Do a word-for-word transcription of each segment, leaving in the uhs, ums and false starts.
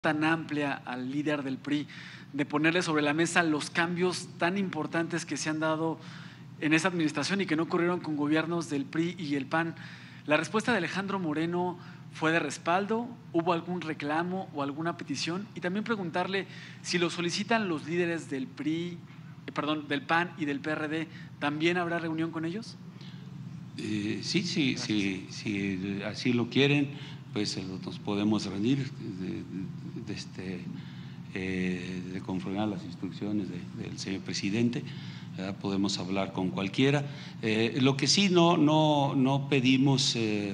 tan amplia al líder del P R I de ponerle sobre la mesa los cambios tan importantes que se han dado en esa administración y que no ocurrieron con gobiernos del P R I y el P A N. La respuesta de Alejandro Moreno fue de respaldo, ¿hubo algún reclamo o alguna petición? Y también preguntarle si lo solicitan los líderes del P R I, eh, perdón, del P A N y del P R D, ¿también habrá reunión con ellos? Eh, sí, sí, sí, si así lo quieren, pues nos podemos reunir de, de, este, eh, de conforme a las instrucciones de, del señor presidente. ¿verdad? Podemos hablar con cualquiera. Eh, lo que sí no, no, no pedimos eh,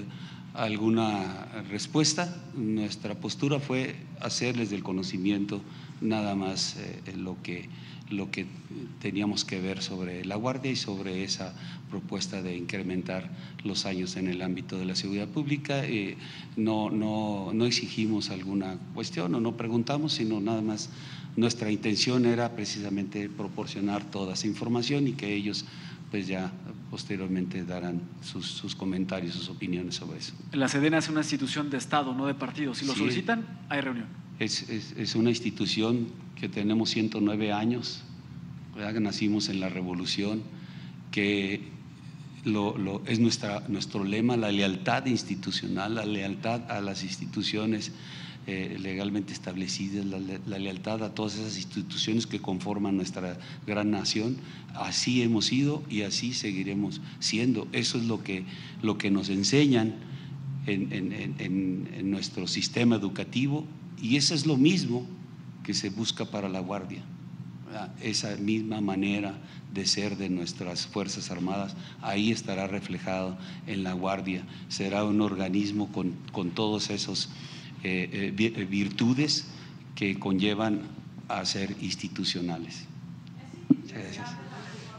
alguna respuesta. Nuestra postura fue hacerles del conocimiento nada más eh, lo que lo que teníamos que ver sobre la Guardia y sobre esa propuesta de incrementar los años en el ámbito de la seguridad pública. Eh, no, no, no exigimos alguna cuestión o no preguntamos, sino nada más nuestra intención era precisamente proporcionar toda esa información y que ellos pues ya posteriormente darán sus, sus comentarios, sus opiniones sobre eso. La Sedena es una institución de Estado, no de partido. Si lo Sí, solicitan, hay reunión. Es, es, es una institución que tenemos ciento nueve años, ¿verdad? Nacimos en la Revolución, que lo, lo, es nuestra, nuestro lema, la lealtad institucional, la lealtad a las instituciones eh, legalmente establecidas, la, la lealtad a todas esas instituciones que conforman nuestra gran nación. Así hemos sido y así seguiremos siendo. Eso es lo que, lo que nos enseñan en, en, en, en nuestro sistema educativo. Y eso es lo mismo que se busca para la Guardia, ¿verdad? Esa misma manera de ser de nuestras Fuerzas Armadas, ahí estará reflejado en la Guardia. Será un organismo con, con todos esos eh, eh, virtudes que conllevan a ser institucionales. Muchas gracias.